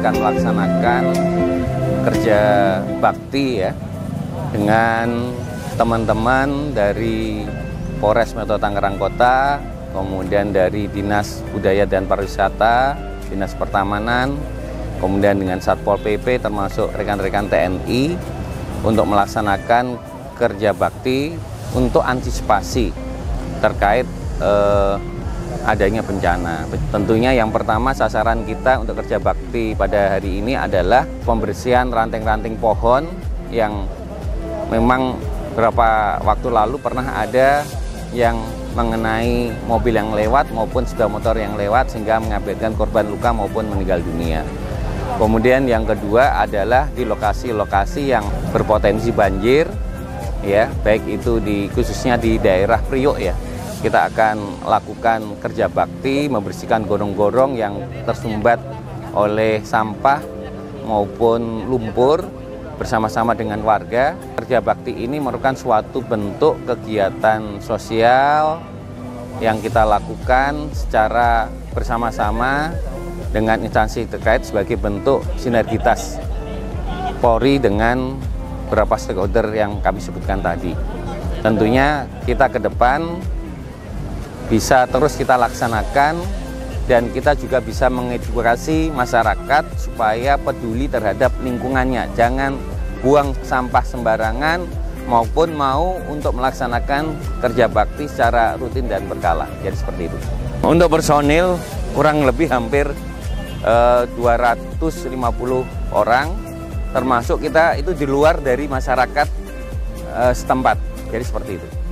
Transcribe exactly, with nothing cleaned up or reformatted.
akan melaksanakan kerja bakti ya dengan teman-teman dari Polres Metro Tangerang Kota, kemudian dari Dinas Budaya dan Pariwisata, Dinas Pertamanan, kemudian dengan Satpol P P termasuk rekan-rekan T N I untuk melaksanakan kerja bakti untuk antisipasi terkait eh, adanya bencana. Tentunya yang pertama sasaran kita untuk kerja bakti pada hari ini adalah pembersihan ranting-ranting pohon yang memang beberapa waktu lalu pernah ada yang mengenai mobil yang lewat maupun sepeda motor yang lewat sehingga mengakibatkan korban luka maupun meninggal dunia. Kemudian yang kedua adalah di lokasi-lokasi yang berpotensi banjir, ya, baik itu di khususnya di daerah Priok ya. Kita akan lakukan kerja bakti membersihkan gorong-gorong yang tersumbat oleh sampah maupun lumpur bersama-sama dengan warga. Kerja bakti ini merupakan suatu bentuk kegiatan sosial yang kita lakukan secara bersama-sama dengan instansi terkait sebagai bentuk sinergitas Polri dengan beberapa stakeholder yang kami sebutkan tadi. Tentunya kita ke depan bisa terus kita laksanakan dan kita juga bisa mengedukasi masyarakat supaya peduli terhadap lingkungannya. Jangan buang sampah sembarangan maupun mau untuk melaksanakan kerja bakti secara rutin dan berkala. Jadi seperti itu. Untuk personil kurang lebih hampir eh, dua ratus lima puluh orang, termasuk kita itu di luar dari masyarakat eh, setempat. Jadi seperti itu.